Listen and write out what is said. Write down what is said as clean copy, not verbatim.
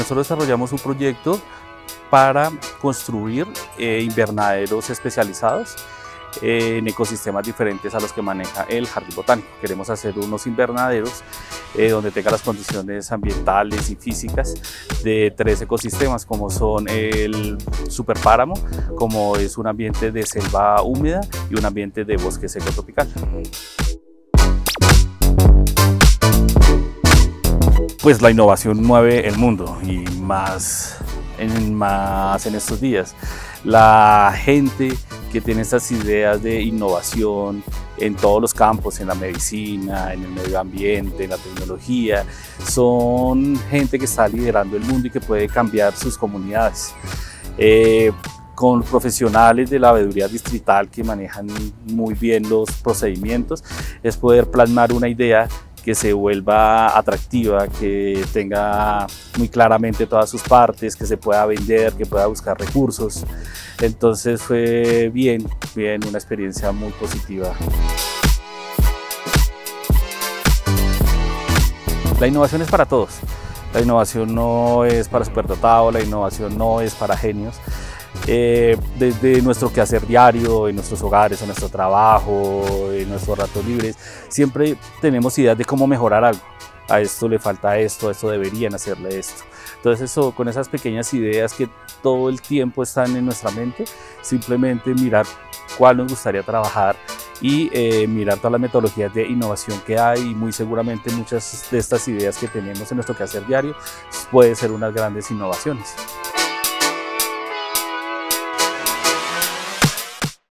nosotros desarrollamos un proyecto para construir invernaderos especializados en ecosistemas diferentes a los que maneja el Jardín Botánico. Queremos hacer unos invernaderos donde tenga las condiciones ambientales y físicas de 3 ecosistemas, como son el superpáramo, como es un ambiente de selva húmeda y un ambiente de bosque seco tropical. Pues la innovación mueve el mundo y más en estos días. La gente que tiene estas ideas de innovación en todos los campos, en la medicina, en el medio ambiente, en la tecnología, son gente que está liderando el mundo y que puede cambiar sus comunidades. Con profesionales de la veeduría distrital que manejan muy bien los procedimientos, es poder plasmar una idea que se vuelva atractiva, que tenga muy claramente todas sus partes, que se pueda vender, que pueda buscar recursos. Entonces fue bien, una experiencia muy positiva. La innovación es para todos. La innovación no es para superdotado, la innovación no es para genios. Desde nuestro quehacer diario, en nuestros hogares, en nuestro trabajo, en nuestros ratos libres, siempre tenemos ideas de cómo mejorar algo. A esto le falta esto, a esto deberían hacerle esto. Entonces con esas pequeñas ideas que todo el tiempo están en nuestra mente, simplemente mirar cuál nos gustaría trabajar y mirar todas las metodologías de innovación que hay, y muy seguramente muchas de estas ideas que tenemos en nuestro quehacer diario pueden ser unas grandes innovaciones.